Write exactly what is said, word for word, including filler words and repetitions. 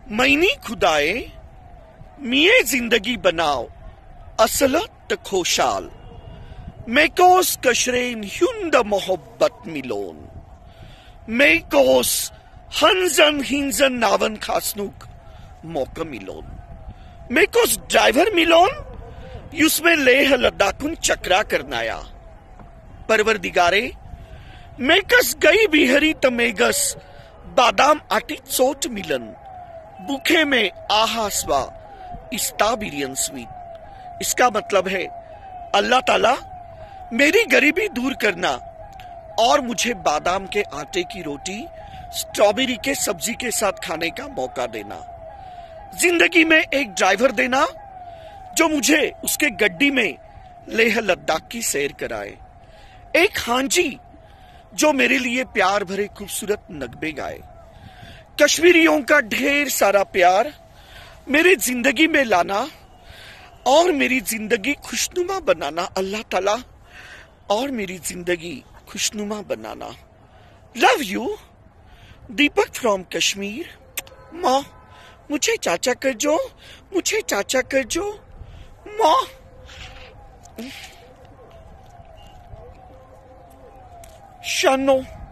Many खुदाए मिये जिंदगी बनाओ असलत खोशाल मेकोस कशरेन हुंद मोहब्बत मिलोन मेकोस हंजन हिंजन नावन खासनुक मौका मिलोन मेकोस ड्राइवर मिलोन युसमें लेह लद्दाखुन चक्रा करनाया परवरदिगारे मेकस गई बिहरी तमेगस बादाम आटी चोट मिलन बुखे में आहासवा इस्ताबिरियन स्वीट। इसका मतलब है अल्लाह ताला मेरी गरीबी दूर करना और मुझे बादाम के आटे की रोटी स्ट्रॉबेरी के सब्जी के साथ खाने का मौका देना, जिंदगी में एक ड्राइवर देना जो मुझे उसके गड्डी में लेह लद्दाख की सैर कराए, एक हांजी जो मेरे लिए प्यार भरे खूबसूरत नगमे गाए, कश्मीरियों का ढेर सारा प्यार मेरी जिंदगी में लाना और मेरी जिंदगी खुशनुमा बनाना अल्लाह ताला, और मेरी जिंदगी खुशनुमा बनाना। Love you Deepak from Kashmir. माँ मुझे चाचा कर जो, मुझे चाचा कर जो माँ। शानो।